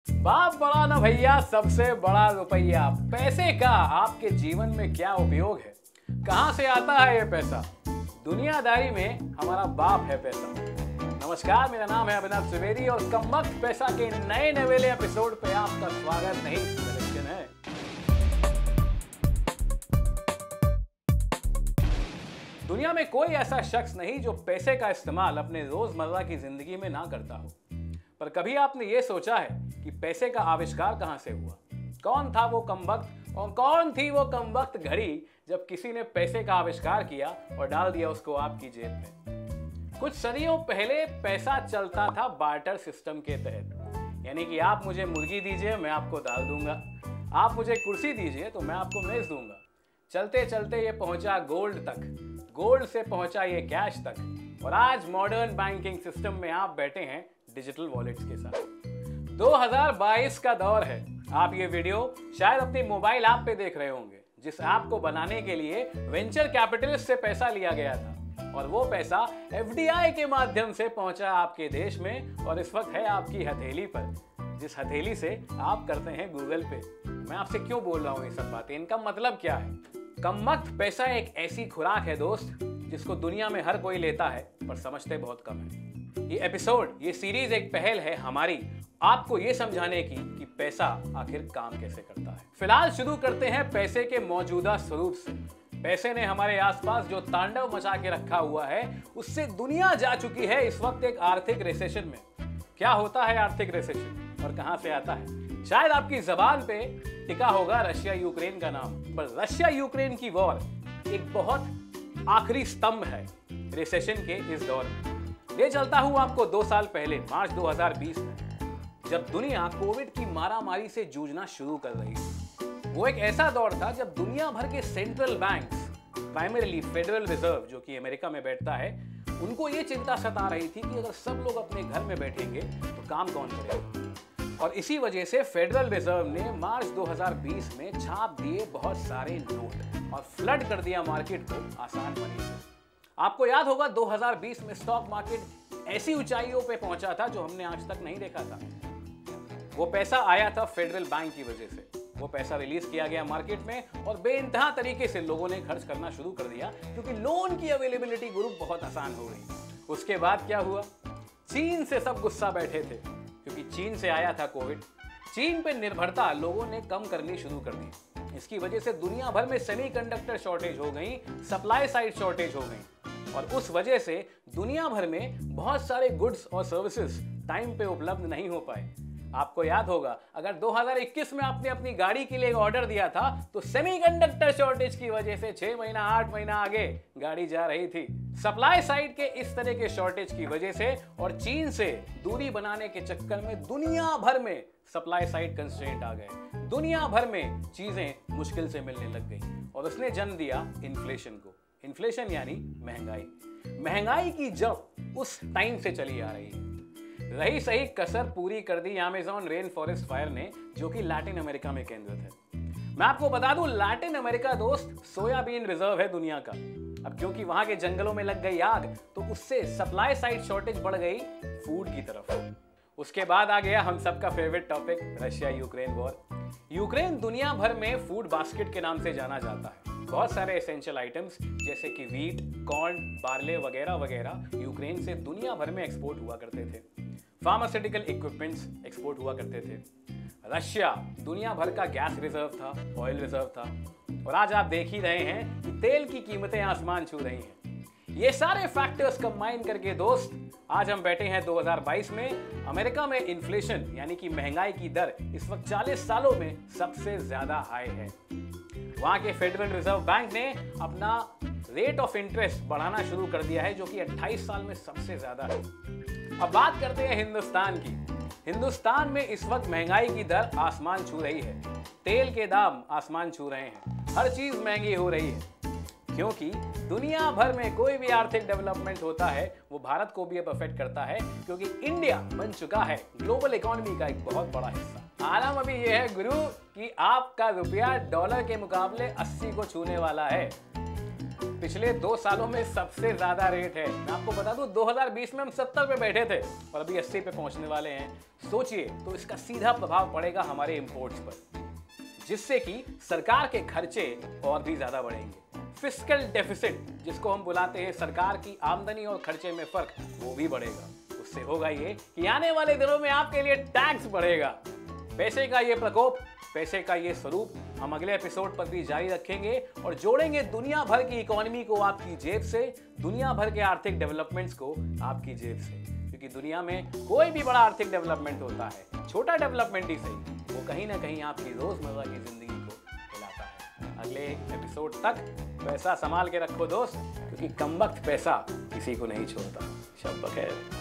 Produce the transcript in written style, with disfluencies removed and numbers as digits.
बाप बड़ा ना भैया, सबसे बड़ा रुपया। पैसे का आपके जीवन में क्या उपयोग है? कहां से आता है ये पैसा? दुनियादारी में हमारा बाप है पैसा। नमस्कार, मेरा नाम है अभिनव त्रिवेदी और कमबख्त पैसा के नए नवेले एपिसोड पे आपका स्वागत नहीं सिलेक्शन है। दुनिया में कोई ऐसा शख्स नहीं जो पैसे का इस्तेमाल अपने रोजमर्रा की जिंदगी में ना करता हो। पर कभी आपने ये सोचा है कि पैसे का आविष्कार कहां से हुआ? कौन था वो कमबख्त और कौन थी वो कमबख्त घड़ी जब किसी ने पैसे का आविष्कार किया और डाल दिया उसको आपकी जेब में? कुछ सदियों पहले पैसा चलता था बार्टर सिस्टम के तहत, यानी कि आप मुझे मुर्गी दीजिए, मैं आपको दाल दूंगा। आप मुझे कुर्सी दीजिए तो मैं आपको मेज दूंगा। चलते चलते ये पहुंचा गोल्ड तक, गोल्ड से पहुंचा ये कैश तक, और आज मॉडर्न बैंकिंग सिस्टम में आप बैठे हैं डिजिटल वॉलेट्स के साथ। 2022 का दौर है। आप ये वीडियो शायद अपनी मोबाइल ऐप पे देख रहे होंगे, जिस ऐप को बनाने के लिए वेंचर कैपिटलिस्ट से पैसा लिया गया था, और वो पैसा एफडीआई के माध्यम से पहुंचा आपके देश में और इस वक्त है आपकी हथेली पर, जिस हथेली से आप करते हैं गूगल पे। मैं आपसे क्यों बोल रहा हूँ ये सब बातें, इनका मतलब क्या है? कमबख्त पैसा एक ऐसी खुराक है दोस्त, जिसको दुनिया में हर कोई लेता है पर समझते बहुत कम है। ये एपिसोड, ये सीरीज एक पहल है हमारी आपको ये समझाने की कि पैसा आखिर काम कैसे करता है। फिलहाल शुरू करते हैं पैसे के मौजूदा स्वरूप से। पैसे ने हमारे आसपास जो तांडव मचा के रखा हुआ है, उससे दुनिया जा चुकी है इस वक्त एक आर्थिक रिसेशन में। क्या होता है आर्थिक रिसेशन और कहां से आता है? शायद आपकी जबान पे टिका होगा रशिया यूक्रेन का नाम, पर रशिया यूक्रेन की वॉर एक बहुत आखिरी स्तंभ है रिसेशन के इस दौर में। ले चलता हूं आपको 2 साल पहले, मार्च 2020 में, जब दुनिया कोविड की मारामारी से जूझना शुरू कर रही थी। वो एक ऐसा दौर था जब दुनिया भर के central banks, primarily federal reserve जो कि अमेरिका में बैठता है, उनको ये चिंता सता रही थी कि अगर सब लोग अपने घर में बैठेंगे तो काम कौन करेगा। और इसी वजह से फेडरल रिजर्व ने मार्च 2020 में छाप दिए बहुत सारे नोट और फ्लड कर दिया मार्केट को आसान मनी से। आपको याद होगा 2020 में स्टॉक मार्केट ऐसी ऊंचाइयों पे पहुंचा था जो हमने आज तक नहीं देखा था। वो पैसा आया था फेडरल बैंक की वजह से। वो पैसा रिलीज किया गया मार्केट में और बेइंतहा तरीके से लोगों ने खर्च करना शुरू कर दिया, क्योंकि लोन की अवेलेबिलिटी ग्रुप बहुत आसान हो गई। उसके बाद क्या हुआ? चीन से सब गुस्सा बैठे थे, क्योंकि चीन से आया था कोविड। चीन पे निर्भरता लोगों ने कम करनी शुरू कर दी। इसकी वजह से दुनिया भर में सेमीकंडक्टर शॉर्टेज हो गई, सप्लाई साइड शॉर्टेज हो गई, और उस वजह से दुनिया भर में बहुत सारे गुड्स और सर्विसेज टाइम पे उपलब्ध नहीं हो पाए। आपको याद होगा, अगर 2021 में आपने अपनी गाड़ी के लिए एक ऑर्डर दिया था तो सेमीकंडक्टर शॉर्टेज की वजह से 6 महीना 8 महीना आगे गाड़ी जा रही थी। सप्लाई साइड के इस तरह के शॉर्टेज की वजह से और चीन से दूरी बनाने के चक्कर में दुनिया भर में सप्लाई साइड कंस्ट्रेंट आ गए। दुनिया भर में चीजें मुश्किल से मिलने लग गई और उसने जन्म दिया इन्फ्लेशन को। इन्फ्लेशन यानी महंगाई। महंगाई की जड़ उस टाइम से चली आ रही है। रही सही कसर पूरी कर दी अमेज़न रेन फॉरेस्ट फायर ने, जो कि लैटिन अमेरिका में केंद्रित है। मैं आपको बता दूं, लैटिन अमेरिका दोस्त सोयाबीन रिजर्व है दुनिया का। अब क्योंकि वहां के जंगलों में लग गई आग, तो उससे सप्लाई साइड शॉर्टेज बढ़ गई फूड की तरफ। उसके बाद आ गया हम सबका favourite topic, Russia Ukraine war. Ukraine दुनिया भर में फूड बास्केट के नाम से जाना जाता है। बहुत सारे एसेंशियल आइटम्स जैसे कि वीट, कॉर्न, बार्ले वगैरह वगैरह यूक्रेन से दुनिया भर में एक्सपोर्ट हुआ करते थे। फार्मास्यूटिकल इक्विपमेंट्स एक्सपोर्ट हुआ करते थे। रशिया दुनिया भर का गैस रिजर्व था, ऑयल रिजर्व था, और आज आप देख ही रहे हैं कि तेल की कीमतें आसमान छू रही हैं। ये सारे फैक्टर्स कंबाइन करके दोस्त, आज हम बैठे हैं 2022 में। अमेरिका में इन्फ्लेशन यानी कि महंगाई की दर इस वक्त 40 सालों में सबसे ज्यादा हाई है। वहां के फेडरल रिजर्व बैंक ने अपना रेट ऑफ इंटरेस्ट बढ़ाना शुरू कर दिया है, जो कि 28 साल में सबसे ज्यादा है। अब बात करते हैं हिंदुस्तान की। हिंदुस्तान में इस वक्त महंगाई की दर आसमान छू रही है। तेल के दाम आसमान छू रहे हैं, हर चीज महंगी हो रही है, क्योंकि दुनिया भर में कोई भी आर्थिक डेवलपमेंट होता है वो भारत को भी अब अफेक्ट करता है, क्योंकि इंडिया बन चुका है ग्लोबल इकोनॉमी का एक बहुत बड़ा हिस्सा। आलम अभी ये है गुरु कि आपका रुपया डॉलर के मुकाबले 80 को छूने वाला है। पिछले 2 सालों में सबसे ज्यादा रेट है। मैं आपको बता दूं 2020 में हम 70 पे बैठे थे और अभी 80 पे पहुंचने वाले हैं। सोचिए, तो इसका सीधा प्रभाव पड़ेगा हमारे इंपोर्ट्स पर, जिससे कि सरकार के खर्चे और भी ज्यादा बढ़ेंगे। फिस्कल डेफिसिट, जिसको हम बुलाते हैं सरकार की आमदनी और खर्चे में फर्क, वो भी बढ़ेगा। उससे होगा ये कि आने वाले दिनों में आपके लिए टैक्स बढ़ेगा। पैसे का ये प्रकोप, पैसे का ये स्वरूप हम अगले एपिसोड पर भी जारी रखेंगे और जोड़ेंगे दुनिया भर की इकोनॉमी को आपकी जेब से, दुनिया भर के आर्थिक डेवलपमेंट्स को आपकी जेब से। क्योंकि दुनिया में कोई भी बड़ा आर्थिक डेवलपमेंट होता है, छोटा डेवलपमेंट ही सही, वो कहीं ना कहीं आपकी रोजमर्रा की जिंदगी को हिलाता है। अगले एपिसोड तक पैसा संभाल के रखो दोस्त, क्योंकि कमबख्त पैसा किसी को नहीं छोड़ता। शब बखैर।